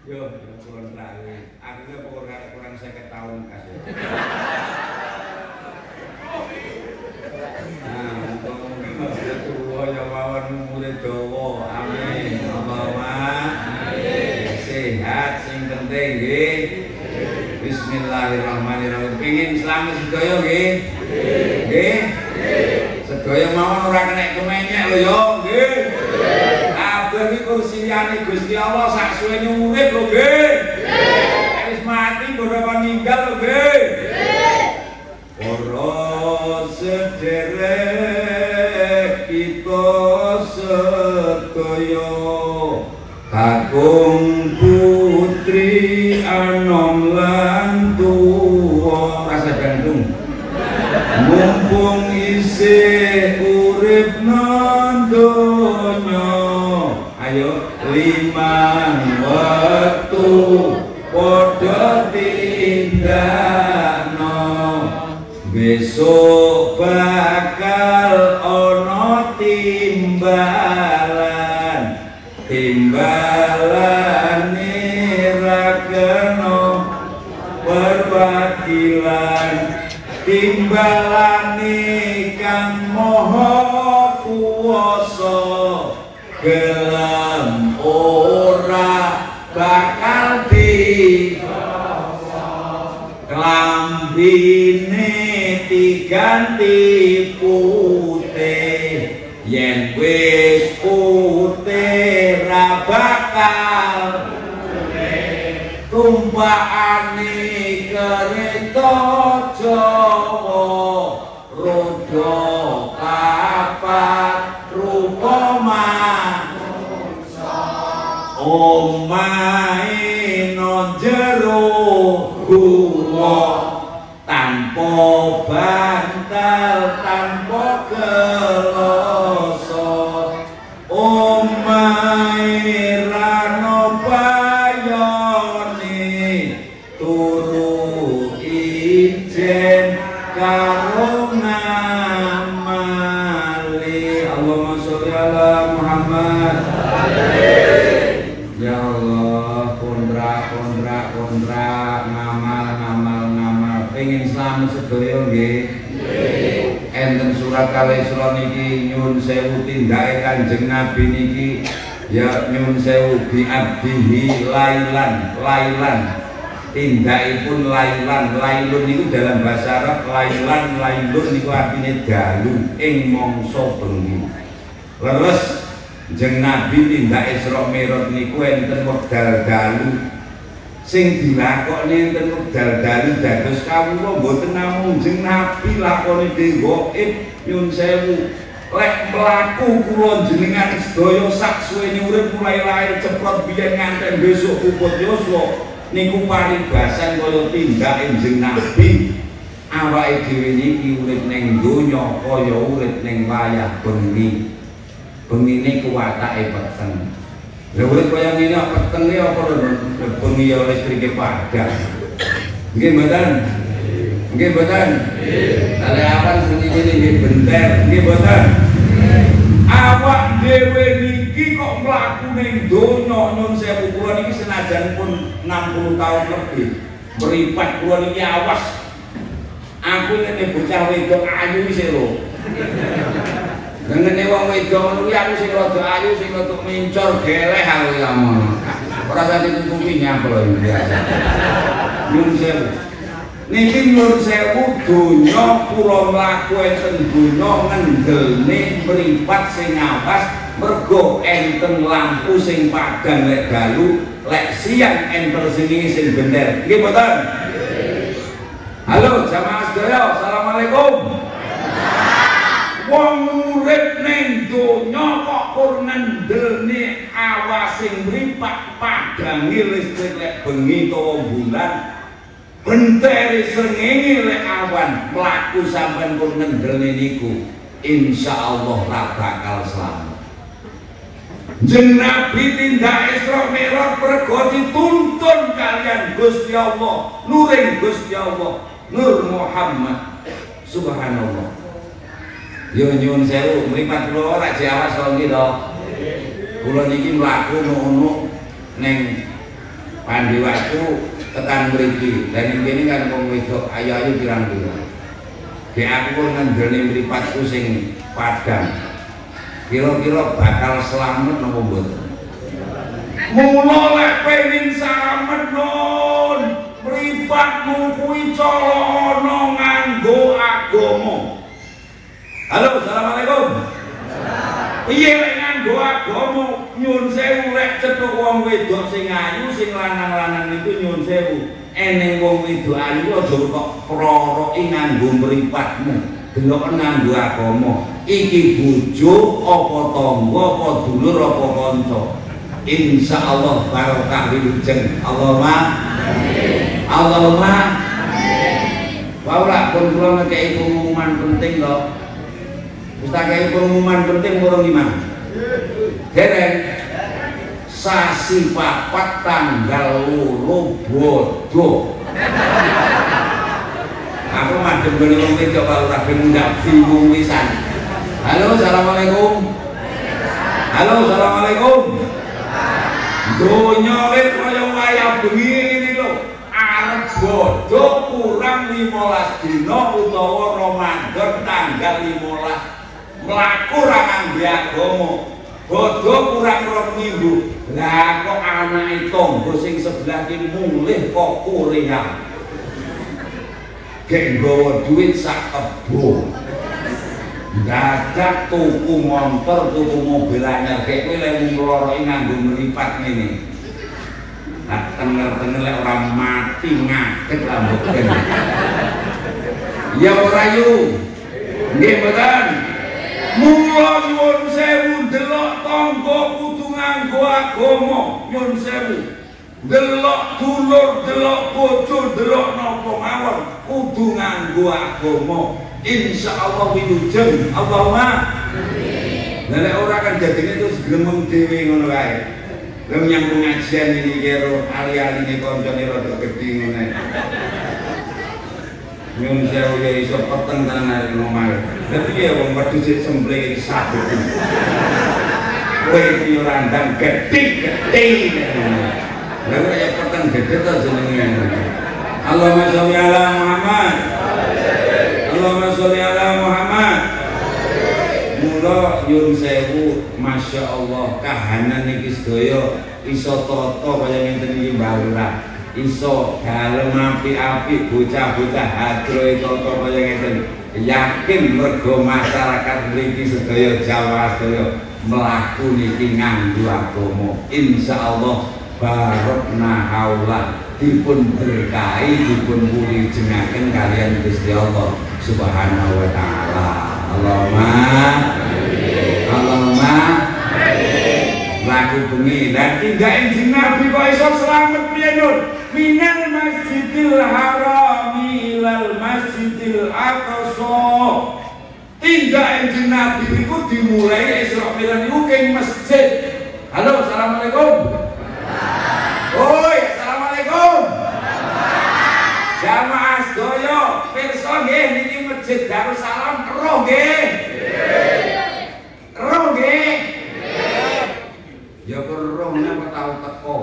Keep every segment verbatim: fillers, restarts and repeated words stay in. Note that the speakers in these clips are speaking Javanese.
Yo, kontrak kuwi. Aku ki kurang kurang seket tahun kas. Nah, muga-muga tuwa ya mawon umure dawa. Amin. Allahumma amin. Sehat sing penting nggih. Bismillahirrahmanirrahim. Pengin selamat sedaya nggih? Nggih. Sedaya mawon ora kena kemenyek lho yo, nggih. Kabeh iki kursiyane Gusti Allah sak suwene urip lho nggih. Nggih. Wis mati padha kon ninggal lho nggih. Nggih. Para sederek kita sedaya kakung putri anom lan tuwa rasa jantung mumpung isih urip nang donya ayo limang wektu padha tindakno besok bakal ana timbalan timbalane ra kena perwakilan timbalane kang maha kuwasa gelem ora bakal di klambine diganti putih yen wis putih ra bakal tumpakane kereta Jawa roda papat rupa manungsa omahe nang jero guwa tanpa bantal tanpa geloso omahe rano payone turu ijen karo ngamali Allahumma sholli ala Muhammad. Ya Allah, kontrak kontrak kontrak ngamal ngamal ngamal pengen selamat sedaya nggih. Enten surat kalih surat niki nyuwun sewu tindake Kanjeng Nabi niki ya nyuwun sewu bi abdihi lailan lailan tindakipun lailan lailun niku dalam bahasa Arab lailan lailun niku artine dalu ing mangsa bengi. Leres Jeng Nabi tindak Isra Mi'raj niku enten wekdal dalu sing dilakoni enten wekdal dalu dados kawula mboten namung Jeng Nabi lakone dewa ib nyun sewu lek mlaku kula jenengan sedaya sak suwene urip mulai lair ceprot biyen nganten besok puput yuswa niku paribasan kaya tindake Jeng Nabi awake dhewe niki urip ning donya kaya urip ning wayah bengi. Bengine kuwatake peteng. Lha urip kaya ngene petenge apa bengi ya listrike padhang. Nggih mboten? Nggih mboten? Nggih. Kaleawan sengine nggih benter, nggih mboten? Awak dhewe niki kok mlaku ning donya nyun sewu kula niki senajan pun enam puluh tahun lebih. Mripat kula niki awas. Aku nek bocah wedok ayu wis lho. Ngene wong wedok kuwi aku sing rada ayu sing rada mincor geleh aku ya ngono. Ora usah ditutupi nyaplo biasa. Nyun sewu. Niki nyun sewu donya kula mlaku enten donya ngendelne mripat sing awas mergo enten lampu sing padhang lek dalu lek siang enten sing sing bener. Nggih mboten? Halo jamaah sedaya, assalamualaikum. Wong urip ning donya kok kur ngendelne awas sing mripat padange listrik lek bengi utawa bulan benteri srengenge lek awan mlaku sampean kur ngendelne niku insyaallah ra bakal slamet. Jeng Nabi tindak Isra Mi'raj pergo dituntun kalian Gusti Allah, nuring Gusti Allah, Nur Muhammad. Subhanallah. Yo nyuwun sewu, mripat kula ora jawas kok iki to. Kula niki mlaku ngono ning pandi waktu tekan mriki dan ini kan wong wedok ayu-ayu pirang-pirang ge aku pun ngendhone mripatku sing padang kira-kira bakal selamat napa mboten mula lek pengin selamat non mripatmu kuwi cara ana nganggo agama. Halo, assalamualaikum. Piye lek nganggo agama nyun sewu lek cethuk wong wedok sing ayu sing lanang-lanang niku nyun sewu eneng wong wedok ayu aja kok proroki nganggo mripatmu delok nganggo agama iki bojo apa tangga apa dulur apa kanca insyaallah barokah wilujeng Allahumma amin Allahumma amin waula pun kula ngekeki pengumuman penting lho Ustaz kaya pengumuman penting murung iman dereng sasi papat tanggal loro bodoh aku madem gone wong wedok karo rabi mundak bingung pisan. Halo assalamualaikum. Halo assalamualaikum. Donya wis kaya wayah bengi iki lho arep bodoh kurang limolas dina utawa Ramadan tanggal limolas mlaku ra nganggo agama bodoh kurang rong minggu lah kok anake tangga sing sebelah ki mulih kok Korea gek nggawa duit sak kebo dadak tuku motor tuku mobil anyar gek kowe lek ngloroi nganggo mripat ngene nah tenger-tenger lek ora mati ngaget rambut kene ya ora yu nggih mboten mula nyuwun sewu delok tangga kudu nganggo agama nyuwun sewu delok dulur delok bojo delok napa mawon kudu nganggo agama insyaallah wilujeng Allahumma amin lha nek ora kan jadine terus gremeng dhewe ngono kae lha nyang pengajian iki karo ali-aline kancane rada gedhe ngene nyun sewu ya iso peteng tenan arek omah. Dadi ya wong wedhus sik sempleng iki sabuk. Kowe iki ora ndang gedhe-gedhe. Lah kaya peteng gedhe to jenenge. Allahumma sholli ala Muhammad. Allahumma sholli ala Muhammad. Mula nyun sewu masyaallah kahanan iki sedaya iso tata kaya ngenten iki mbah iso dalem api-api bocah-bocah hadroe tata kaya ngeten yakin mergo masyarakat mriki sedaya Jawa sedaya mlaku niki nganggo agama insyaallah barokna haula dipun berkahi dipun wulijengaken kalian Gusti Allah Subhanahu wa taala. Allahumma amin Allahumma amin laku bengi dan tiga enjing Nabi kok iso selamat piye Nur minal masjidil haram ilal masjidil aqsa tiga enjing Nabi itu dimulai Isra Mi'raj niku keng masjid. Halo assalamualaikum. Oi assalamualaikum. Jamaah sedaya pirsa nggih niki masjid Darussalam roh nggih roh nggih ya perong napa tau teko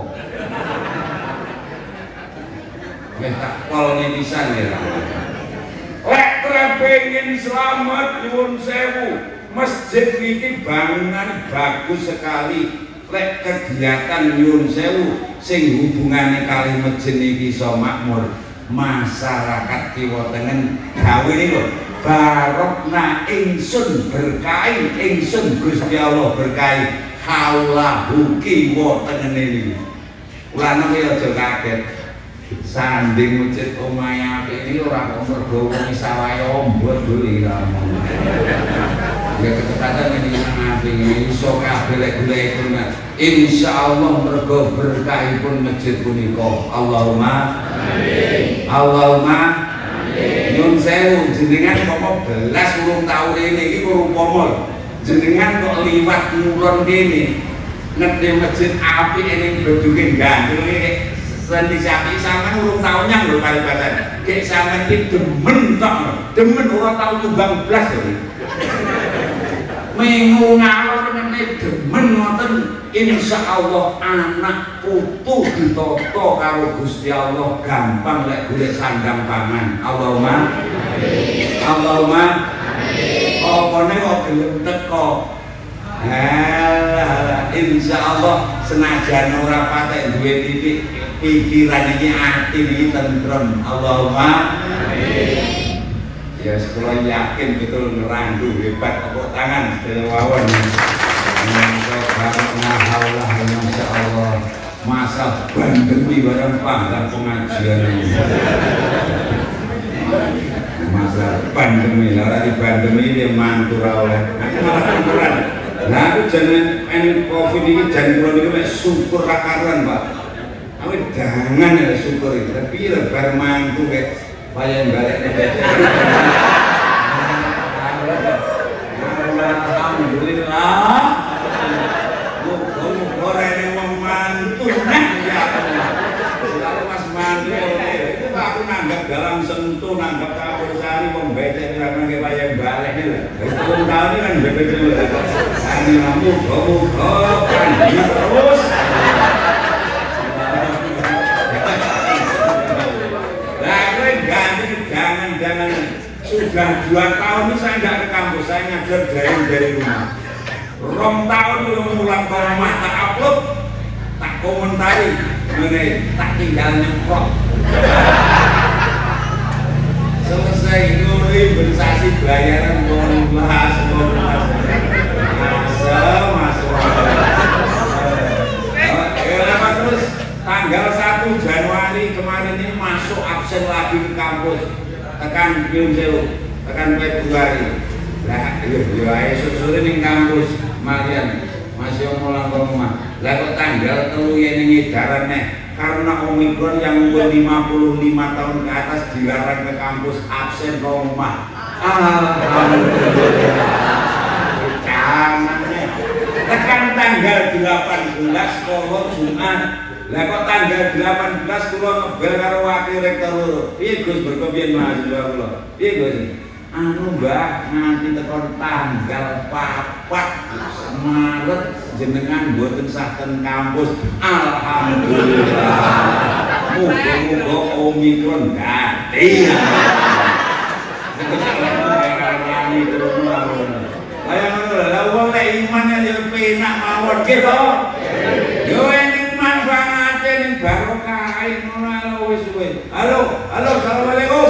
wis tak polne pisan ya lek pengen selamat nyuwun sewu masjid iki bangunan bagus sekali lek kegiatan nyuwun sewu sing hubungane kali masjid iki iso makmur masyarakat Kiwa Tengen gawe niku barokna ingsun berkahi ingsun Gusti Allah berkahi haulahu Kiwa Tengen iki ulane aja kaget sanding masjid omahe apik iki ora kok mergo wong sawaya ombot doli ramon ya ketepatan ini apik iso kabeh lek golek insyaallah mergo berkahipun masjid punika Allahumma amin Allahumma amin nyun sewu jenengan pomo belas urung taun ini iki urung pomo jenengan kok liwat ngulon kene ngerti masjid apik ning Bedukin Gandul iki sendi sapi sampean urung tau nyang lho kalibatan kek sampean iki demen tok demen ora tau nyumbang blas lho minggu ngalor nang awakne demen ngoten insyaallah anak putu ditata karo Gusti Allah gampang lek golek sandang pangan. Allahumma amin. Allahumma amin. Opone kok gelem teko. Halah insyaallah senajan ora patek duwe titik pikiran iki ati iki tentrem. Allahumma amin. Ya sekolah yakin betul ngerandu hebat tepuk tangan sedaya mawon. Alhamdulillah, masya Allah. Masa pandemi barang pangkat pengajian. Masa pandemi, lara di pandemi dia mantur oleh. Aku malah manturan. Nah aku jangan main covid ini jangan pulang ini mek syukur rakaran pak. Aku jangan ya syukur itu. Tapi lebar mantu kayak bayang balik nih. Alhamdulillah. Orang yang mantu nah ya. Selalu pas mantu itu aku nanggap dalam sentuh nanggap kapur sari wong becek ora mangke bayang balik iki lho. Itu tahun ini kan bebek dulu. Ani kamu muga-muga panjang terus. Lah kowe ganti jangan-jangan sudah dua tahun ini saya nggak ke kampus, saya ngajar dari dari rumah. Rom tahun belum pulang ke rumah, tak upload, tak komentari, mengenai tak tinggal nyemprot. Selesai itu investasi bayaran bonus bonus. Masuk masuk. Kenapa terus tanggal satu Januari kemarin ini masuk absen lagi ke kampus. Tekan Nyun Sewu, tekan Februari. Lah yo yo ae sore ning kampus Marian masih mulang ke rumah. Lah kok tanggal telu yen ngedaran nek karena Omikron yang umur lima puluh lima tahun ke atas dilarang ke kampus absen ke rumah. Alhamdulillah. Jangan nek tekan tanggal delapan belas Kolo Jumat. Lah kok tanggal delapan belas kula ngebel karo wakil rektor loro. Piye Gus berkepian mahasiswa kula? Piye Gus? Anu Mbah, nanti tekan tanggal papat Maret jenengan mboten saken kampus. Alhamdulillah. Muga-muga Omikron ganti. Bayang ngono lha wong nek iman ya penak mawon gitu. Yo iman banget ning barokah ngono wis suwe. Halo, halo, assalamualaikum.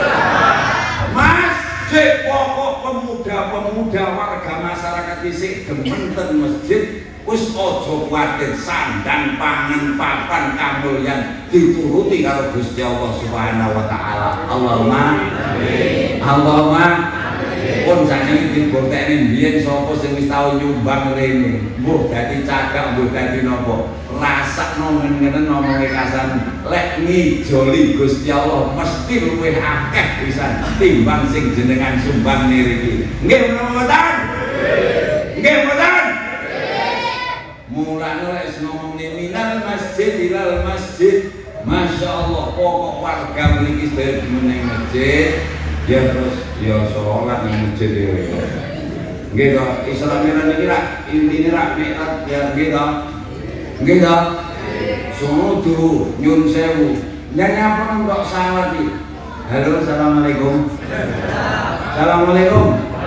Masjid pokok pemuda-pemuda warga masyarakat dhisik demen ten masjid wis aja kuwatir sandang pangan papan kamulyan dituruti karo Gusti Allah Subhanahu wa taala. Allahumma amin. Allahumma pun sakniki dibotekne biyen sapa sing wis tau nyumbang rene, mbuh dadi cagak, mbuh dadi napa, rasakno ngene-ngene omonge kasan, lek ngijoli Gusti Allah mesti luwih akeh pisan timbang sing jenengan sumbang niki. Nggih mboten? Nggih mboten? Mulane lek ngomong minal masjid ilal masjid, masya Allah pokok warga mriki sedaya meneng masjid. Ya terus ya sholat di masjid itu. Nggih to, Islamiran iki ra intine ra mi'raj ya nggih to. Nggih to. Sunudu Nyun Sewu. Nyanyi apa kok salah iki? Halo, assalamualaikum. Assalamualaikum.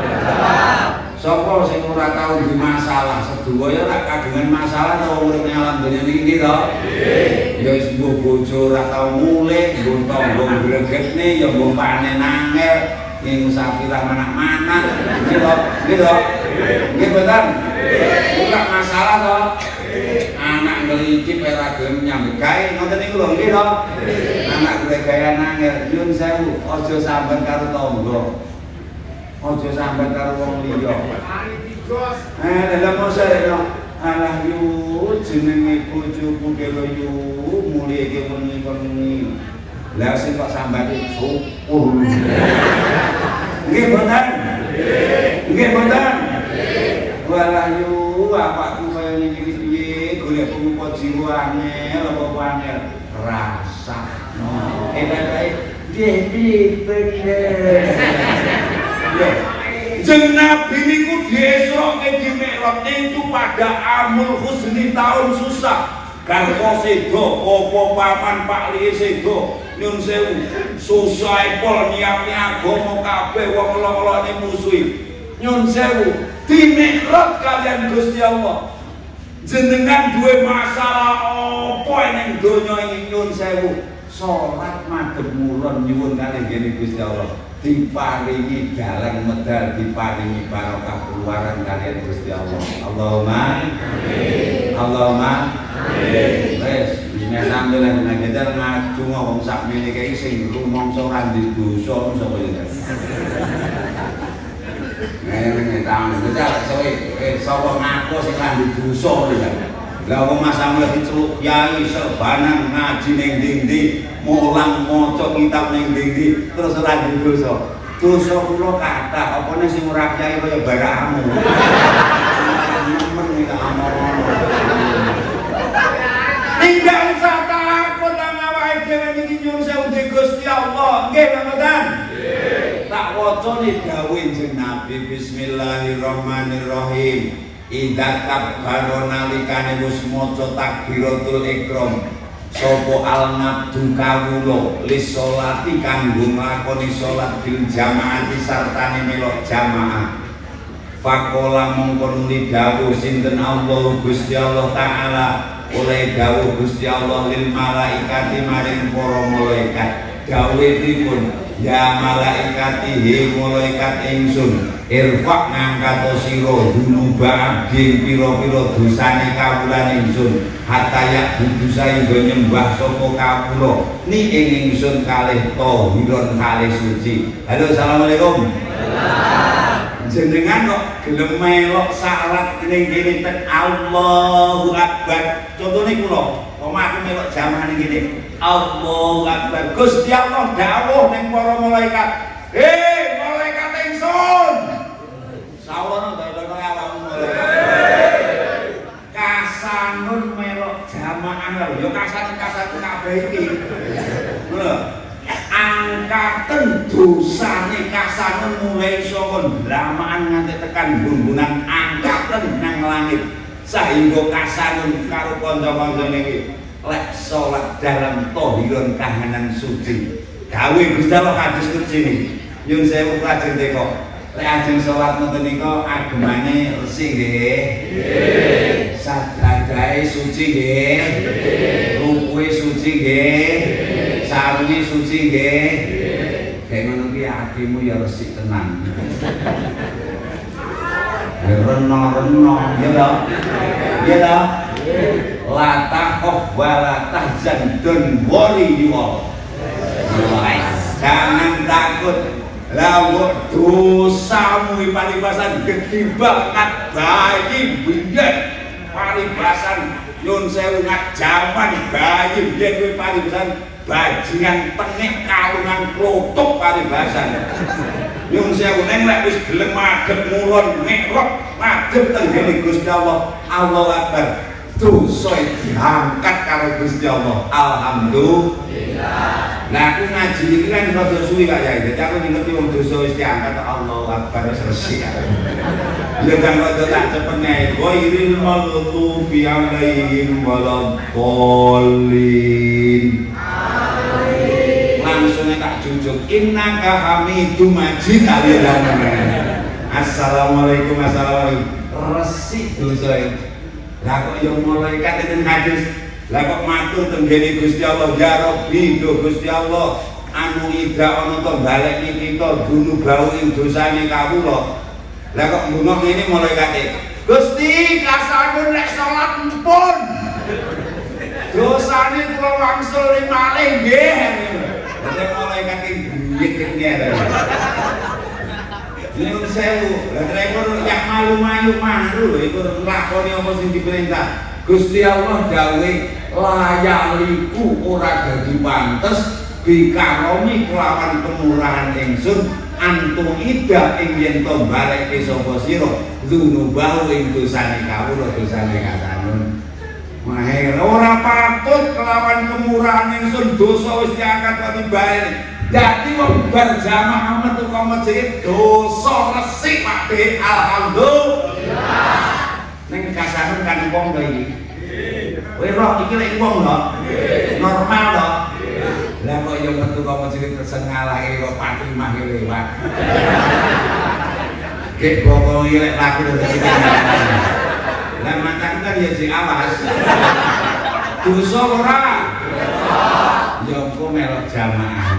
Sapa sing ora tau di masalah sedaya ya rak kagungan masalah to urip ning alam donya niki to. Ya wis mbuh bojo ora tau mulih, mbuh tangga gregetne ya mbuh panen angel, ing sapira manak-manak. Nggih to, nggih to. Nggih mboten? Ora masalah to. Anak ngelicip ora gelem nyambut gawe ngoten niku lho nggih to. Anak gregetan angel, nyun sewu, aja sambat karo tangga. Ojo sambat karo wong liya. Eh, lha mosok yo alah yu jenenge bojoku kelo yu mulih iki wengi-wengi. Lah sing kok sambat syukur. Nggih mboten? Nggih mboten? Walah yu awakku kaya ngene iki piye golek pengupot jiwa angel apa angel rasakno. Eh bae nggih bener. Jeng Nabi niku diesroke di Mi'raj itu pada Amul Husni tahun susah. Garwa sedo, opo paman Pak Li sedo, nyun sewu, susah pol nyiapne agama kabeh wong lolone musuhi. Nyun sewu, di Mi'raj kalian Gusti Allah. Jenengan duwe masalah opo ning donya iki nyun sewu? Salat madhep mulon nyuwun kalih ngene Gusti Allah. Diparingi dalan medal, diparingi barokah keluaran kalian Gusti Allah. Allahumma amin. Allahumma amin. Wes, alhamdulillah nek kita ngaju ngomong sak meniki iki sing rumangsa ora ndi dosa sapa ya. Nek tamu kita soe sapa ngaku sing ora ndi dosa ya. Lah wong masamu diceluk kiai serbanan ngaji ning ndi-ndi, mulang maca kitab ning ndi-ndi, terus ora ndi dosa. Dosa kula kathah, apane sing ora kiai kaya barakamu. Nemen iki amono. Tinggal usah takut nang awake dhewe niki nyuwun sewu Gusti Allah. Nggih, Ramadan. Nggih. Tak wacane dawuh Kanjeng Nabi Bismillahirrahmanirrahim. Idza kabbaro nalikane wis maca takbiratul ihram sapa al-nabdu kawula li sholati kanggo nglakoni salat bil jamaati sartane melok jamaah. Faqala mongko nuli dawuh sinten Allah Gusti Allah taala oleh dawuh Gusti Allah lil malaikati maring para malaikat. Dawuhipun ya malaikati he malaikat ingsun irfaq ngangkat sira dunuba abdi pira-pira dosane kawula ingsun hataya budusai nyembah sapa kawula ni ing ingsun kalih tahiron kalih suci. Halo, assalamualaikum. Jenengan kok gelem melok salat ning kene tek Allahu Akbar. Contone kula, omah aku melok jamaah ning kene. Allahu Akbar. Gusti Allah dawuh ning para malaikat. Hei malaikat ingsun. Sawono dalane awakmu malaikat. Kasanun melok jamaah lho, ya kasan-kasan kabeh iki. Lho. Angkaten dosane kasanen mulai saka lamaan nganti tekan bumbunan angkaten nang langit sehingga kasanen karo kanca-kancane iki lek salat dalam tahiron kahanan suci. Gawe Gusti Allah kados suci. Nyun sewu lajeng teko. Lek ajeng salat ngoten nika agemane resik nggih. Nggih. Sajadahe suci nggih. Nggih. Rukuhe suci nggih. Sarunge suci nggih. Kayak ngono ki atimu ya resik tenan. Reno-reno ya lho. Ya lho. La taqof wa la tahzan don't worry you all. Jangan takut. Lah dosamu paribasan gedhe banget bayi biyen paribasan nyun sewu ngat jaman bayi biyen kuwi paribasan bajingan tengik kalungan klothok paribasan. Nyun sewu neng lek wis gelem madhep mulon mikrok madhep teng ngene Gusti Allah. Allahu Akbar. Dosa diangkat karo Gusti Allah. Alhamdulillah. Nah aku ngaji iki kan rada suwi kak ya. Dadi aku ngerti wong dosa wis diangkat Allahu Akbar wis resik. Ya kan rada tak cepene ghairil maghdubi alaihim waladdallin. Langsung tak jujuk innaka hamidum majid alhamdulillah. Assalamualaikum assalamualaikum. Resik dosa iki. Lah kok yang malaikat itu hadis, lah kok matur tenggene Gusti Allah ya Rabbi do Gusti Allah anu ida ana to balekne kita dunu bau ing dosane kawula. Lah kok ngono ngene malaikate. Gusti kasanun nek salat pun dosane kula wangsul malih nggih. Nek malaikat iki ngene. Nyun sewu, lah rekor yang malu-malu malu iku nglakoni apa sing diperintah. Gusti Allah dawuh layak liku ora dadi pantes bikaromi kelawan kemurahan ingsun antum ida ing yen to baleke sapa sira dzunubau ing dosane kawula dosane kasanun. Mahe ora patut kelawan kemurahan ingsun dosa wis diangkat kami bae. Jadi wong berjamaah metu ka masjid dosa resik Pak De. Alhamdulillah. Ning kasarun kan wong to iki. Kowe roh iki lek wong lho. Normal lho. Lah kok yo metu ka masjid pesen ngalahi kok Fatimah lewat. Kek bokongi lek laki lho iki. Lah mantan kan ya sing awas. Dosa ora? Ya engko melok jamaah.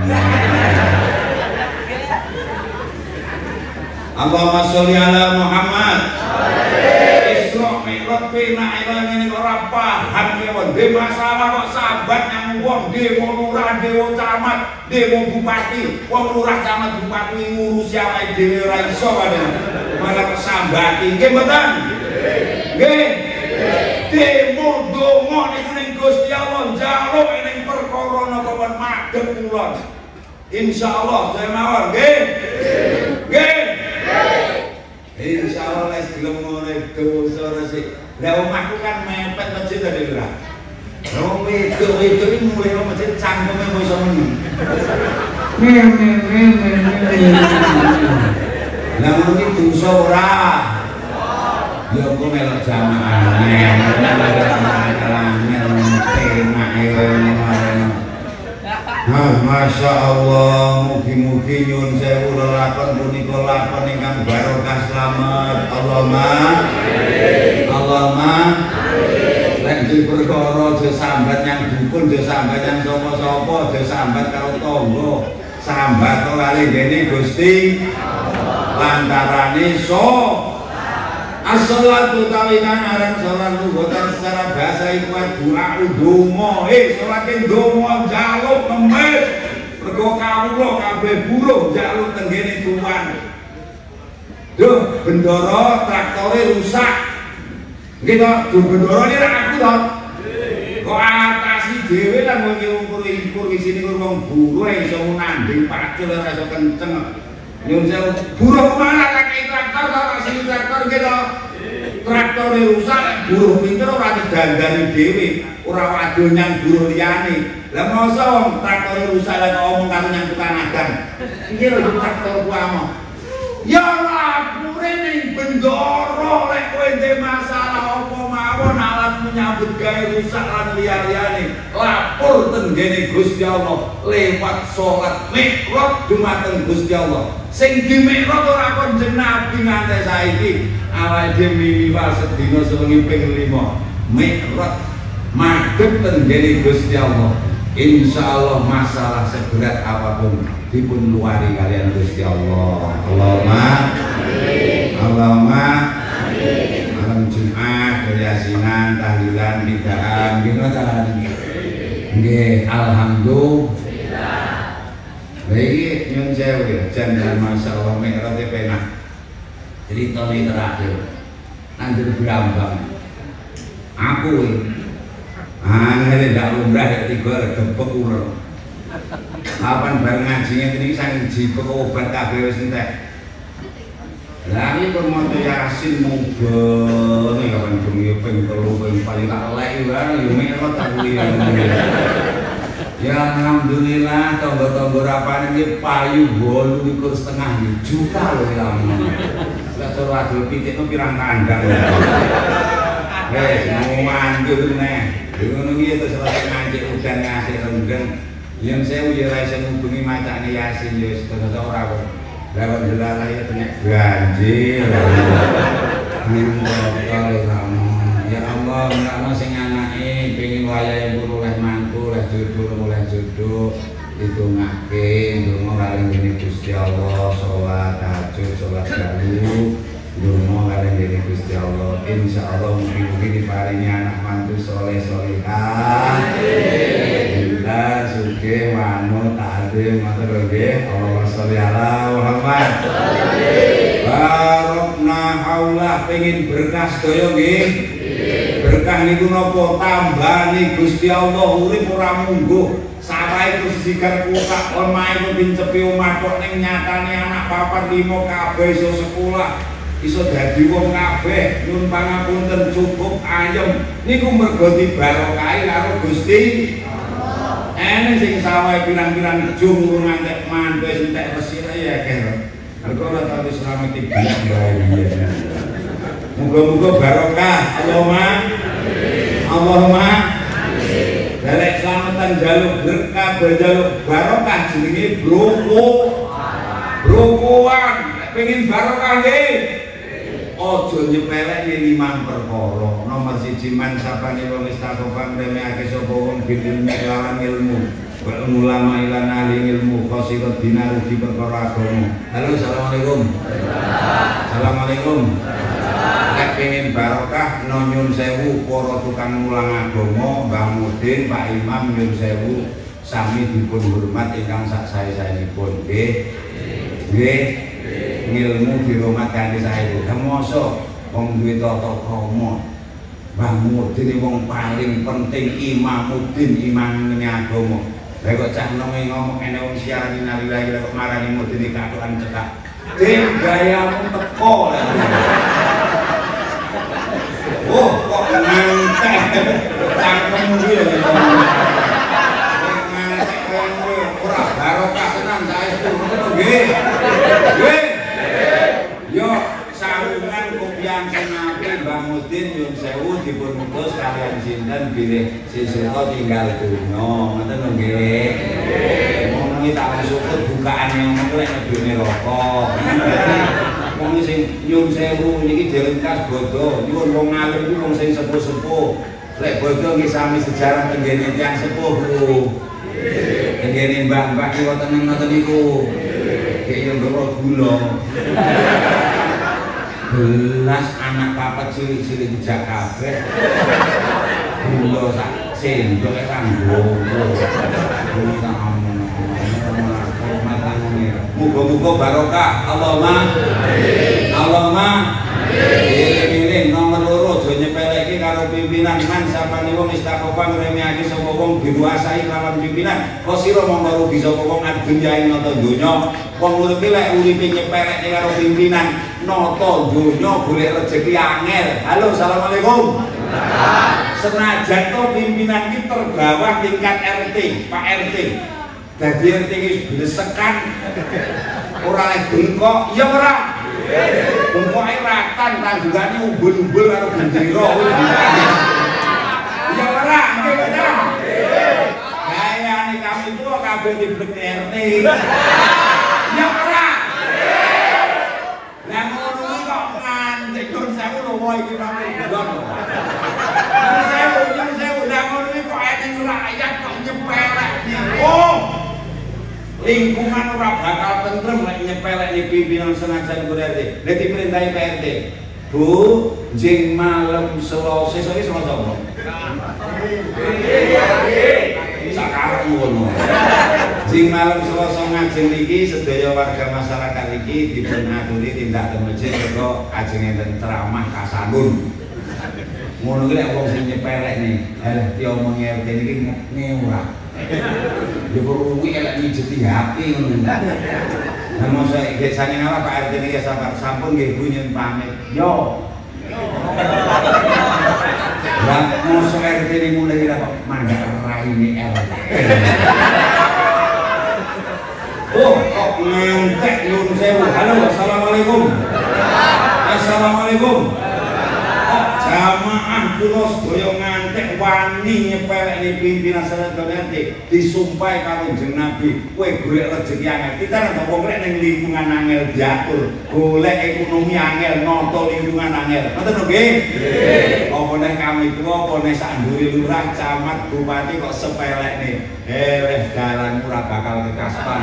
Allahumma sholli ala Muhammad. Isra Mi'raj penak ngene kok ora paham ya de masalah kok sahabat yang wong demo lurah, demo camat, demo bupati, wong lurah camat bupati ngurusi awake dhewe ora iso padahal. Malah kesambati nggih mboten? Nggih. Demo donga niku ning Gusti Allah njaluk ning perkara napa men madhep kula. Insyaallah saya mawon nggih. Nggih. Insyaallah wis gelem ngene dosa resik. Lah omahku kan mepet masjid tadi lho. Wong wedok-wedok iki mulai nang masjid cangkeme wis iso meni. Lah ngono iki dosa ora? Ya kok melok jamaah. Nah, Masya Allah, mugi-mugi nyun sewu lelakon punika lakon ingkang barokah selamat. Allahumma Allahumma lek di perkara aja sambat yang dukun, aja sambat yang sapa-sapa, aja sambat karo tangga, sambat kali dene Gusti lantarane so as-sholatu tawinan aran sholat lugotan secara bahasa iku doa donga. Eh sholate donga njaluk nemes mergo kawula kabeh buruh njaluk tenggene tuan. Duh bendoro traktore rusak. Nggih to, duh bendoro iki ra aku to. Kok atasi dhewe lan wong ukur-ukur isine wong buruh iso nanding pacul ora iso kenceng. Nyun sewu buruh mana kakek traktor kok sing traktor gitu. Traktor rusak buruh pinter ora didandani dhewe, ora wado nyang buruh liyane. Lah mosok wong traktor rusak lek omong karo nyang tukang adan. Iki lho traktor ku amo. Ya lapure ning bendoro lek kowe ndek masalah apa mawon alat menyambut gawe rusak lan liya-liyane. Lapor teng ngene Gusti Allah lewat salat mikrot dumateng Gusti Allah. Sing di mikrot ora kon jeneng nabi nganti saiki. Awake dhewe minimal sedina sewengi ping lima. Mikrot madhep teng ngene Gusti Allah. Insyaallah masalah seberat apapun dipun luari kalian Gusti Allah. Allahumma amin. Allahumma amin. Malam Jumat yasinan tahlilan bidaan gitu kan. Nggih, alhamdulillah. Baik nyun sewu jan masyaallah mikrot e penak. Cerita ini terakhir. Nandur berambang. Aku angel ndak lumrah nek tiga gepek ulo. Kapan bareng ngajinya ini sang jipek obat kabeh wis entek. Lah iki kon maca Yasin mubeng kapan bengi ping telu ping paling tak lek wae yo mek tak kuwi. Ya alhamdulillah tangga-tangga rapane iki payu wolu likur setengah juta lho ya. Lah cara adol pitikno pirang kandang. Wes mau mandur neh. Ngono iki terus ora ngancik udan ngasih renggeng. Yen sewu ya ra iso ngubungi macane Yasin ya wis terus ora kok. Lah kok jelalah ya tenek ganjil. Ya Allah, ana sing anake pengin wayahe oleh mantu, oleh jodoh, oleh jodoh. Ditungake ndonga kali ngene Gusti Allah, salat tahajud, salat dalu. Dungo kalian jadi Gusti Allah. Insyaallah mungkin diparingi anak mantu soleh solihah. Bila suke wano ta'adim matur nggih. Allahumma sholli ala Muhammad. Barokna haulah pengin berkah sedaya nggih. Berkah niku napa tambani Gusti Allah urip ora mungguh. Sarai terus sigar kutak omahe kok dincepi omah kok ning nyatane anak papat lima kabeh iso sekolah. Iso dadi wong kabeh nyuwun pangapunten cukup ayem niku mergo dibarokahi karo Gusti Allah. Ene sing sawahe pirang-pirang jung ngantek mantu entek resik ya akeh. Mergo ora tau selama tiga bae. Muga-muga barokah. Allahumma amin. Allahumma amin. Dalek selamatan jaluk berkah, jaluk barokah jenenge broko. Brokoan, pengen barokah nggih. Ojo nyepelek limang perkara. Nomor siji man sapane wong istaghfar remehake sapa wong bidin lawan ilmu. Wa ulama ilan ahli ilmu qasirat dinar di perkara agama. Halo, assalamualaikum. Assalamualaikum. Nek pengen barokah no nyun sewu para tukang mulang agama, Mbah Mudin, Pak Imam nyun sewu sami dipun hormat ingkang sak sae-saenipun nggih. Nggih. Ilmu dirahmat kanthi sae. Demoso wong duwe tata krama. Mbah Mudin wong paling penting Imamuddin imam agama. Lah kok cah nome ngomong ene wong siaran innalillahi kok marani Mudin katokan cekak. Dek gayamu teko. Oh, kok ngantek. Cangkemmu iki lho. Ora barokah tenan saestu ngono nggih. Nggih. Yo sarungan kopian kenapi Mbah Mudin nyun sewu dipun mutus kalian sinten bilih siswa tinggal dunya ngoten lho nggih. Ngono tak syukur bukaane ngono lek nebune rokok. Wong sing nyun sewu niki direngkas bodho nyuwun wong alim iki wong sing sepuh-sepuh. Lek bodho nggih sami sejarah tenggene tiyang sepuh lho. Tenggene mbah-mbah ki wonten ngoten niku. Kayak yang bawa gula belas anak papat cilik-cilik di Jakarta gula sak sendok kan gula gula muga-muga barokah Allahumma Allahumma pilih nomor loro aja nyepeleki karo pimpinan man sapane wong istiqomah ngremehake sapa wong diruasai lawan pimpinan kok sira monggo rugi sapa wong adunyaing nata donya wong urip lek uripe nyepelek karo pimpinan nata donya golek rezeki angel. Halo, assalamualaikum. Senajan to pimpinan iki terbawah tingkat R T, Pak R T. Dadi R T iki blesekan ora lek bengkok, ya ora. Bengkoke ratan tanggungane umbul-umbul karo gendera. Ya ora, nggih bener. Kayane kami itu kabeh diblek R T. Ya ora. Lah ngono kok ngantek kon sewu lho iki kami blok. Sewu, sewu lah ngono kok eneng rakyat kok nyepelek. Oh. Lingkungan ora bakal tentrem lek nyepelek ni pimpinan senajan ku R T. Nek diperintahi P R T. Bu, jeng malam Selasa iki Selasa apa? Sakarep ngono. Jeng malam Selasa ngajeng niki sedaya warga masyarakat iki dipun aturi tindak temujud mergo ajeng enten ceramah kasanun. Ngono ki lek wong sing nyepelek nih, eh diomongi R T niki ngewrak. Ya perlu elek mijeti hati ngono. Lah mosok iki sane ngapa Pak R T niki sabar sampun nggih Bu nyun pamit. Yo. Lah mosok R T niki mulai kok mandhak raine R T. Oh, kok ngantek nyun sewu. Halo, assalamualaikum. Assalamualaikum. Jamaah kula sedaya ngantek wani nyepelekne pimpinan senajan R T disumpahi karo jeneng Nabi kowe golek rezeki angel kita nek wong lek ning lingkungan angel diatur golek ekonomi angel nata lingkungan angel ngoten lho nggih nggih apa nek kami tuwa apa nek sak ndure lurah camat bupati kok sepelekne eh dalan ora bakal kekaspan.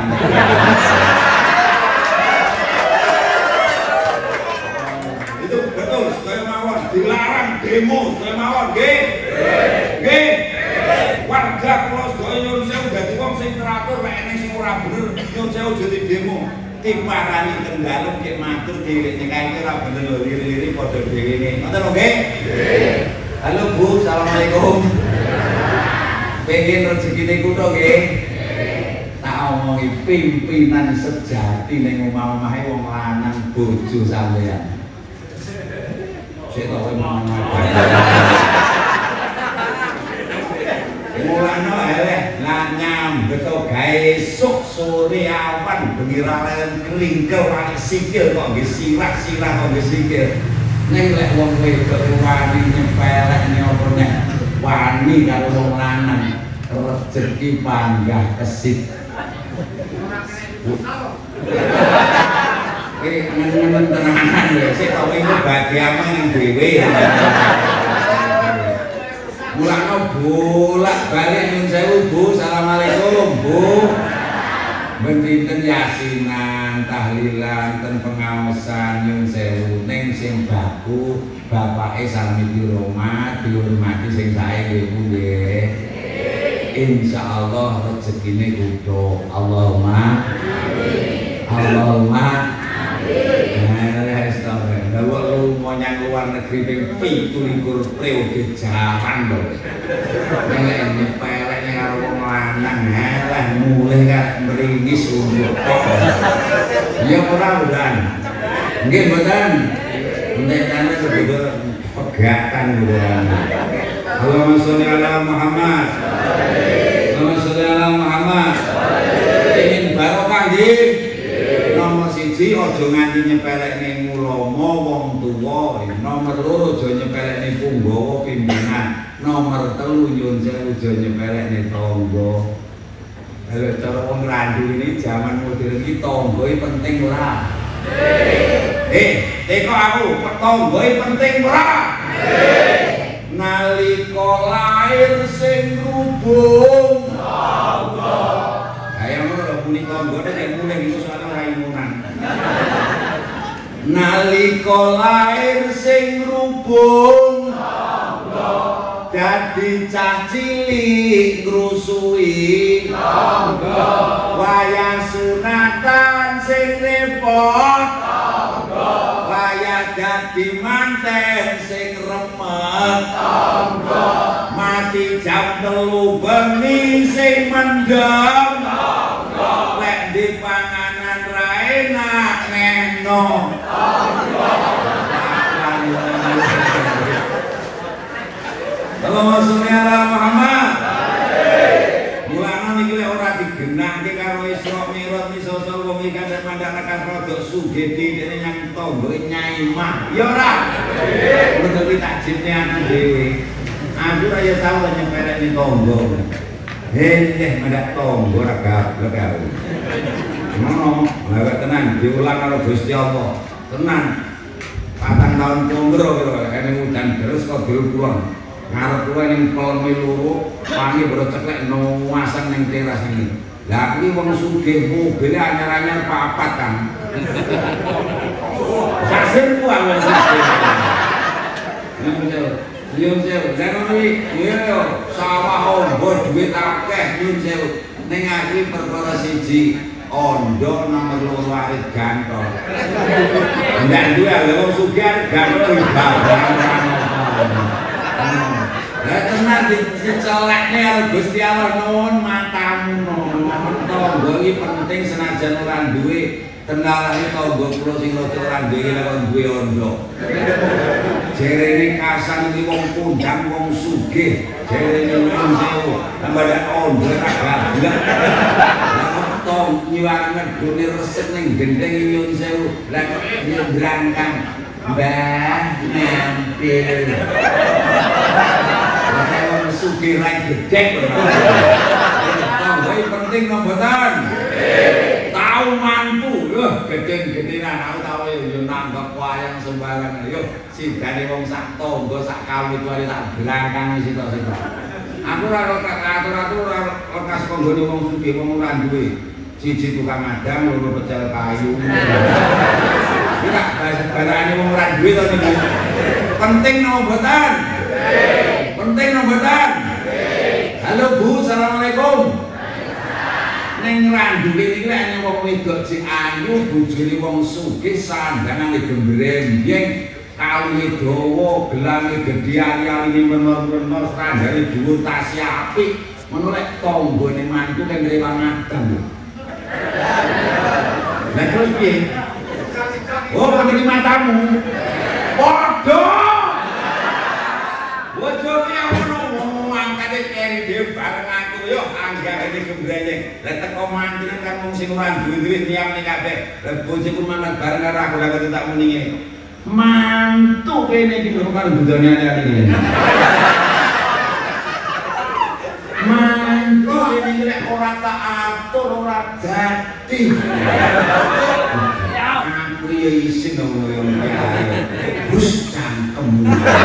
Itu betul saya mawon dilarang demo saya mawon nggih nggih warga kula sedaya nyuwun sewu dadi wong sing teratur nek enek sing ora bener nyuwun sewu dadi demo tiparani kendalem kek matur dhewe nek kene ora bener lho liri-liri padha dhewe ne ngoten lho nggih nggih. Halo Bu, assalamualaikum. Pengen rezekine kutho nggih tak omongi pimpinan sejati ning omah-omahe wong lanang bojo sampeyan. Saya tahu memang mulanya eleh lah diralen kelingkel paling sikil kok nggih sirah-sirah kok nggih sikil. Ning lek wong wedok wani nyepelekne apa nek wani karo wong lanang rezeki panggah kesit. Iki men-men tenanan lho, sik tau iku bagianmu ning dhewe. Mulane bolak-balik nyun sewu Bu, asalamualaikum Bu. Bendinten yasinan, tahlilan, ten pengawasan nyun sewu ning sing baku bapake sami di Roma dihormati sing sae nggih Bu nggih. Insyaallah rezekine kudu. Allahumma amin. Allahumma amin. Nah, astagfirullah. Lah wong lunga nyang luar negeri ping pitu likur periode jaman lho. Nek nyepelekne karo wong lanang, lah mulih karek mringis unjuk kok. Ya ora udan. Nggih mboten. Entene kudu pegatan lho. Allahumma sholli ala Muhammad. Allahumma sholli ala Muhammad. Ingin barokah nggih. Nomor siji aja nganti nyepelekne ulama wong tuwa. Nomor loro aja nyepelekne punggawa pimpinan. Nomor telu nyun sewu aja nyepelekne tangga. Lha cara wong randu ini zaman modern iki tangga penting ora? Eh, teko aku, tangga penting ora? Nalika lair sing rubung tangga. Kaya ngono lho muni tangga nek mulih iso soal raimunan. Nalika lair sing rubung tangga dadi cah cilik ngrusuhi tangga. Wayah sunatan sing repot tangga. Wayah dadi manten sing remet tangga. Mati jam telu bengi sing mendem tangga. Lek di panganan ra enak ngeno tangga. Allahumma sholli ala Muhammad. Mulane niki lek ora digenahke karo Isra Mi'raj miso-miso wong iki kan mandhakan rada sugih dene nyang tangga Nyai Mah. Ya ora? Bener iki tak jipne aku dhewe. Aku ora ya tau nyepelekne tangga. Heh, mandak tangga ora gablek aku. Ngono, lha tenan diulang karo Gusti Allah. Tenan. Patang tahun kumbro kira kene udan terus kok diulang. Ngarep kuwi ning pelemi loro, wangi bro ceklek nuwasan ning teras iki. Lah kuwi wong sugih mobil anyar-anyar papat kan. Sasen ku wong sugih. Nyun sewu, lan iki yo sawah ombo duit akeh nyun sewu. Ning aku perkara siji ondo nomor loro warit gantol. Ndak duwe wong sugih gantol lah tenan dicolekne karo Gusti Allah nuwun matamu nuwun tangga iki penting senajan ora duwe kendalane tangga kula sing ora duwe kok duwe ondo. Jerene kasan iki wong kondang wong sugih, jerene nyun sewu tambah ondo tak gablek. Tong nyiwang ngedone resik ning gendeng nyun sewu. Lah nyebrangkan Mbah Nampil. Sugih rai gedek tangga penting no mboten? Tau mantu lho gedeng-gedengan aku tau yo nanggap wayang sembarangan yo sidane wong sak tangga sak kawit wae tak blangkang sitok-sitok. Aku ora atur-atur ora lekas konggone wong sugih wong ora duwe. Siji tukang madang, loro pecel kayu. Iki tak barane wong ora duwe to niku. Penting no mboten? Penting no mboten? Halo Bu, assalamualaikum. Ning randule iki lek wong wedok sing ayu bojone wong sugih sandangane gembreng kawine dawa gelange gedhe ali-aline menor-menor standare dhuwur tasih apik menolak tanggane mantu kan rewang adem. Lah terus piye? Oh, menerima tamu. Padha. Bojone ono angkate keri dhewe bareng aku yo anggap ini gembranyeng. Lah teko mantunan kan wong sing ora duwe niat ning kabeh. Lah bojoku mangan bareng karo aku lha tak muninge. Mantu kene iki lho karo budone iki. Mantu kene nek ora tak atur ora dadi. Ya aku ya isin ngomong Gus cangkem.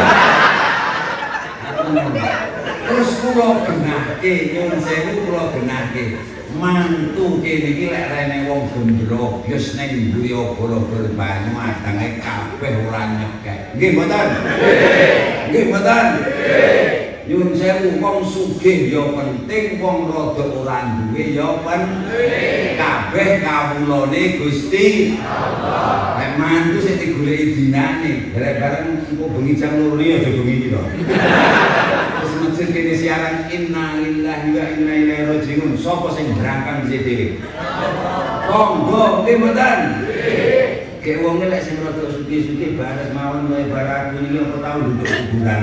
Terus kula genahke nyuwun sewu kula genahke mantu kene iki lek rene wong gendrobyos ning Griya Bala-bala banyu adange kabeh ora nyekek. Nggih mboten? Nggih mboten? Nyuwun sewu wong sugih ya penting, wong rada ora duwe ya penting. Kabeh kawulane Gusti Allah. Nek mantu sing digoleki dinane, bareng engko bengi jam loro iki aja bengi iki to. Masjid kene siaran inna lillahi wa inna ilaihi rajiun. Sapa sing berangkat dhisik dhewe? Tonggo nggih mboten? Nggih. Kek wong lek sing rada sugih-sugih baras mawon wae baraku iki apa tau duduk kuburan.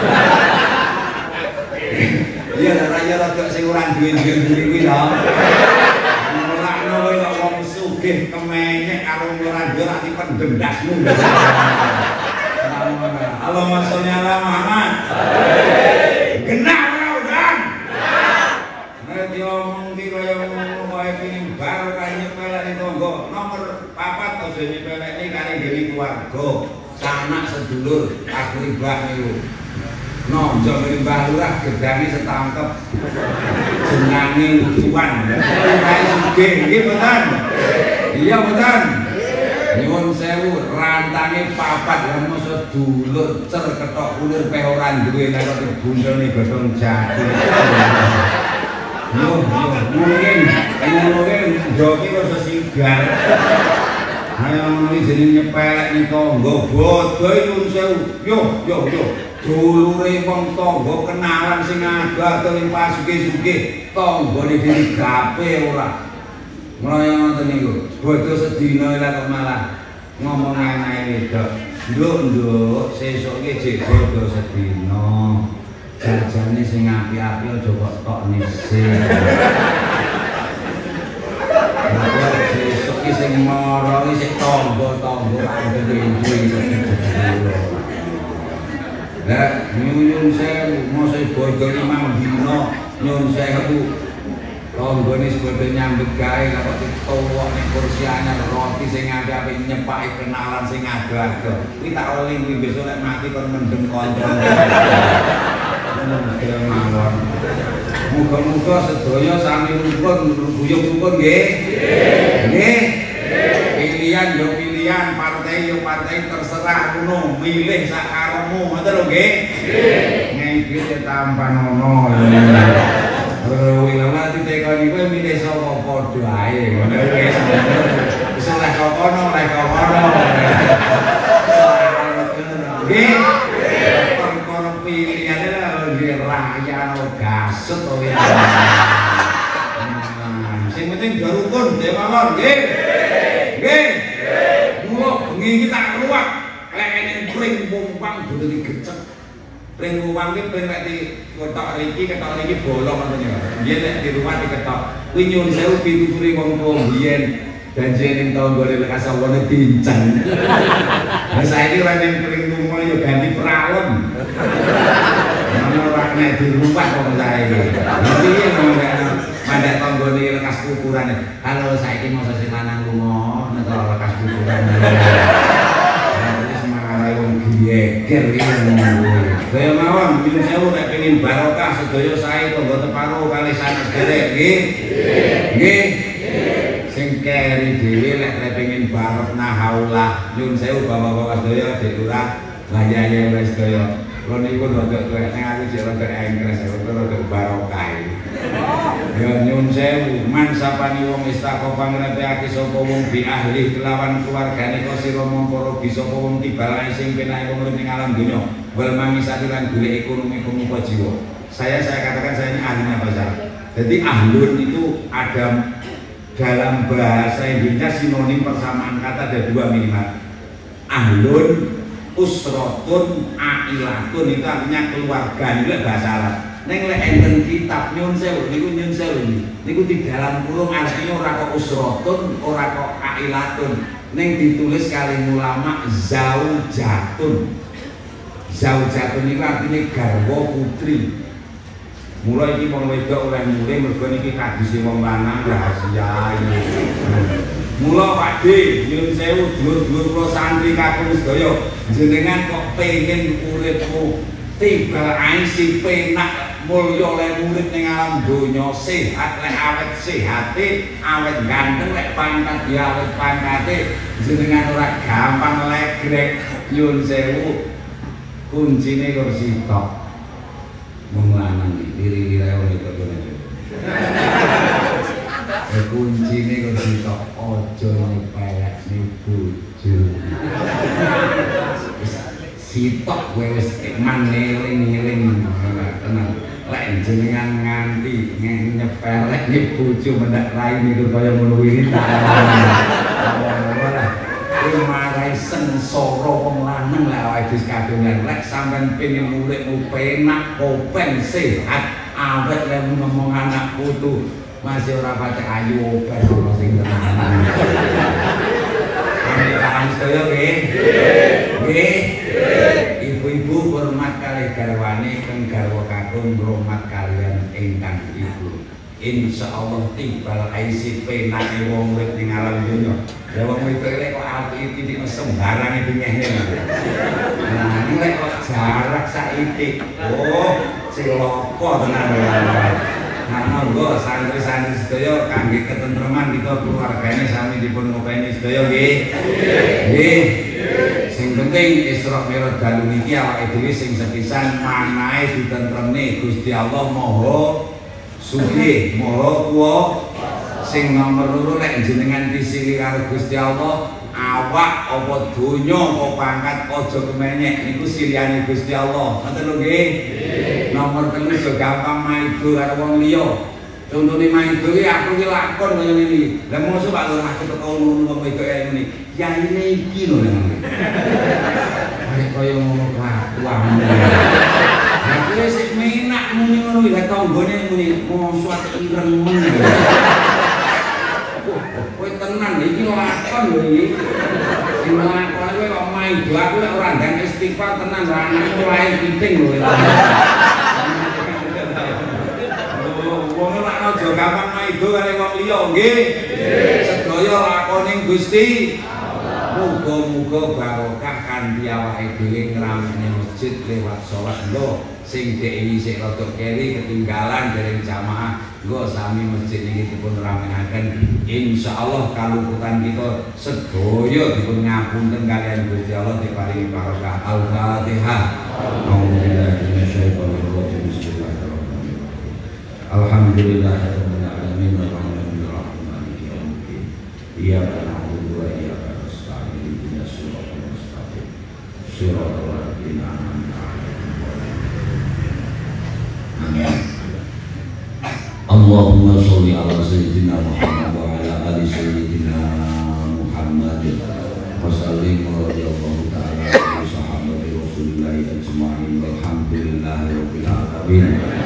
Iya lah raya rada sing ora duwe-duwe kuwi to. Mulakno kowe kok wong sugih kemenyek karo ora duwe ati pendendasmu. Allahumma sholli ala Muhammad. Genah ora udan. Nek diomong ki kaya ngono wae pengin baru kaya nyepelek tangga. Nomor papat aja nyepelekne kali dhewe keluarga, sanak sedulur, akribah niku. Nonjok dari Mbah Lurah gedange setangkep. Jenenge Tuan. Kae sugih nggih mboten? Iya mboten? Nyuwun sewu rantange papat lan masa dulur cer ketok ulir pe ora duwe nek kok bundel ning godhong jati. Yo yo mungkin mungkin joki kok sigar. Ayo iki jenenge nyepelek ning tangga bodho nyuwun sewu. Yo yo yo dulure wong tangga kenalan sing agak to ing pasugih-sugih tanggane dhewe gape ora. Mulai ngoten niku, bodho sedina lha kok malah ngomong enae wedok. Nduk nduk, sesuk iki jek bodho sedina. Jajane sing apik-apik aja kok tokne sik. Lah sesuk iki sing mara iki sik tangga-tangga andene lah nyuwun sewu mosok bodho limang dina nyuwun sewu. Tonggone sebetulnya nyambut gawe kok ditowok ning kursi anyar roti sing apik-apik nyepaki kenalan sing ado-ado. Kuwi tak eling kuwi besok lek mati kon mendem kanca. Mawon. Muga-muga sedaya sami rukun, guyub rukun nggih. Nggih. Pilihan yo pilihan, partai yo partai terserah ngono, milih sak karepmu, ngoten lho nggih. Nggih. Ngiki tampan ono. Rewi lama ditekoni kowe milih sapa padha ae ngono wis. Wis oleh kono oleh kono. Nggih. Perkara pilihane lho raya gasut to ya. Sing penting rukun dewalon nggih. Nggih. Mula bengi iki tak ruwak lek ene pring pumpang kudu digecek. Pring ruwang ki pring lek diketok riki ketok riki bolong ngoten ya. Biyen nek di rumah diketok. Kuwi nyuwun sewu pituturi wong tuwa biyen janjine ning tanggane lek kasawane dinceng. Lah saiki ora ning pring rumah ya ganti pralem. Ana ora nek di rumah kok saiki. Piye nek mandek tanggane lekas kukurane. Kalau saiki masa sing lanang lunga nek lekas kukuran. Wis marai wong geger iki. Kaya mawon nyuwun sewu nek pengin barokah sedaya sae tangga teparo kali sanes derek nggih. Nggih. Sing keri dhewe lek pengin barok nahaulah nyuwun sewu bapak-bapak sedaya Dik Lurah layaye wis sedaya. Kula niku rada tuwek ning aku jek rada engkres rada barokah. Ya nyuwun sewu man sapani wong istaka pangrepekake sapa wong bi ahli kelawan keluargane kok sira mongko bisa sapa wong tibalae sing penak wong ning alam donya wal mangisati lan golek ekonomi pemuka jiwa. Saya saya katakan saya ini ahlinya bahasa. Jadi ahlun itu ada dalam bahasa Indonesia sinonim persamaan kata ada dua minimal. Ahlun, usrotun, ailatun itu artinya keluarga, ini bahasa Arab. Neng lek enten kitab nyun sewu niku nyun sewu niku di dalam kurung artinya ora kok usratun, ora kok ailatun. Neng ditulis kali ulama zaujatun. Zaujatun niku artinya garwa putri. Mulai iki wong wedok oleh mulai mergo niki kadise wong lanang rahasia iki. Mula Pakde nyun sewu dulur-dulur kula santri kakung sedaya jenengan kok pengen uripmu tiba aisi penak mulya oleh murid ning alam donya sehat lek awet sehate awet ganteng lek pangkat ya awet pangkate jenengan ora gampang legrek nyun sewu kuncine kok sitok wong lanang iki liri-lire wong itu kuncine kok sitok aja nyepelek ni bojo sitok kowe wis mangeling-eling tenang lek jenengan nganti nyepelek ni bojo mendak rai niku kaya ngono iki tak ora kuwi marai sengsara wong lanang lek awake dhewe kadongan lek sampean pengin uripmu penak kopen sehat awet lek ngomong anak putu masih ora pati ayu open ora sing tenan. Kami paham sedaya nggih? Nggih. Ibu-ibu hormat kalih garwane kang garwa kakung hormat kalian ingkang ibu. Insyaallah tibal aisi penake wong urip ning alam donya. Ya wong wedok lek kok apik titik sembarang itu nyehne. Nah, lek kok jarak saiki. Oh, cilaka tenan. Nah, monggo santri-santri sedaya kangge ketentreman kita keluargane sami dipun ngopeni sedaya nggih. Nggih. Sing penting Isra Mi'raj dalu niki awake dhewe sing sepisan manahe ditentremne Gusti Allah Maha Sugih, Maha Kuwasa. Sing nomor loro nek jenengan disili karo Gusti Allah, awak apa donya apa pangkat aja kemenyek niku silihane Gusti Allah. Ngoten lho nggih. Nomor telu aja gampang maido karo wong liya. Contone maido iki aku ki lakon kaya ngene. Lah mosok Pak Lurah aku teko ngono wong wedok kaya ngene. Yaine iki lho nang. Arek kaya ngono kelakuan. Lah kuwi sik menak muni ngono iki tanggane muni mosok ati ireng men. Kowe tenan iki lakon lho iki. Sing lakon kowe kok maido aku lek ora ndang istighfar tenan ra anak mulai piting lho. Wong ora aja gampang maido karo wong liya nggih. Sedaya lakoning Gusti muga-muga barokah kanthi awake dhewe ngrameni masjid lewat salat lho sing dhewe sik rada keri ketinggalan dereng jamaah nggo sami masjid iki dipun ramehaken insyaallah kaluputan kita sedaya dipun ngapunten kalian Gusti Allah diparingi barokah. Al-Fatihah. Alhamdulillah minasyaitonir rajim. Bismillahirrahmanirrahim. Alhamdulillahirabbil alamin arrahmanir rahim maliki yaumiddin. Iyyaka na'budu wa iyyaka nasta'in ihdinas siratal mustaqim. Shiratal ladzina an'amta 'alaihim. Allahumma sholli ala sayyidina Muhammad wa ala ali sayyidina Muhammad wa sallim radhiyallahu ta'ala an sahabati Rasulillah ajma'in walhamdulillahi rabbil alamin.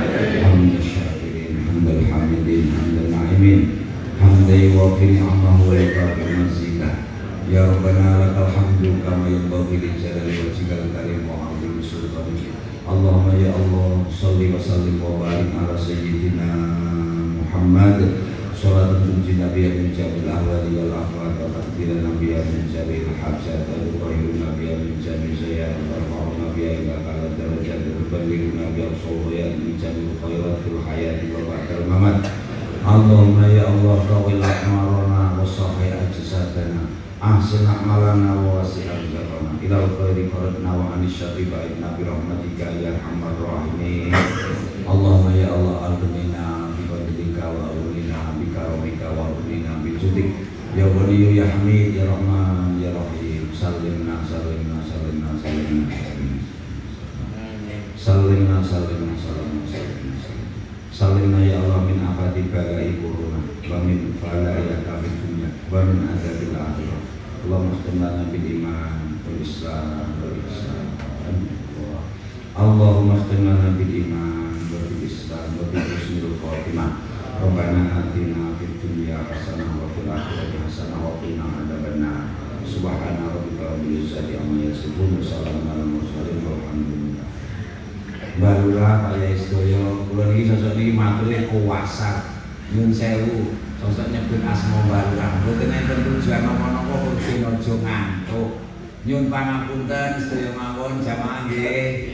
Hamdal hamidin hamdal na'imin hamdan yuwafi ni'amahu wa yukafi mazidah. Ya Rabbana lakal hamdu kama yanbaghi li jalali wajhikal karim wa 'azimi sultanik. Allahumma ya Allah sholli wa sallim wa barik ala sayyidina Muhammad sholatan tunji nabiyya min jamil ahwali wal ahwat wa taqdiran nabiyya min jamil hajat wa tuhiru nabiyya min jamil zayat wa rafa'u nabiyya ila kala darajat wa tuballighu nabiyya sholaya min jamil khairatul hayati wa ba'dal mamat. Allahumma ya Allah tawil a'marana wa sahih ajsadana ahsin a'malana wa wasi' arzaqana ilal khairi qaradna wa anis syarri ba'idna bi rahmatika ya arhamar rahimin. Allahumma ya Allah al-ghnina bi fadlika wa awlina bi karamika wa awlina bi judik ya waliyu ya hamid ya rahman ya rahim. Sallimna sallimna sallimna sallimna sallimna sallimna sallimna sallimna ya Allah min afati balai corona wa min falaya kafid dunya wa min azabil akhirah. Allahumma khtimna bil iman wal islam wal ihsan. Allahumma khtimna bil iman wal ihsan Rabbana atina fid dunya hasanah wa fil akhirati hasanah wa qina adzabannar. Subhana rabbika rabbil izzati amma yasifun, salamun alal mursalin walhamdulillah. Barulah kaya sedaya kula niki sosok niki maturi kuwasa nyun sewu sosok nyebut asma barulah mboten enten tujuan napa-napa kok aja ngantuk. Nyun pangapunten sedaya mawon jamaah nggih.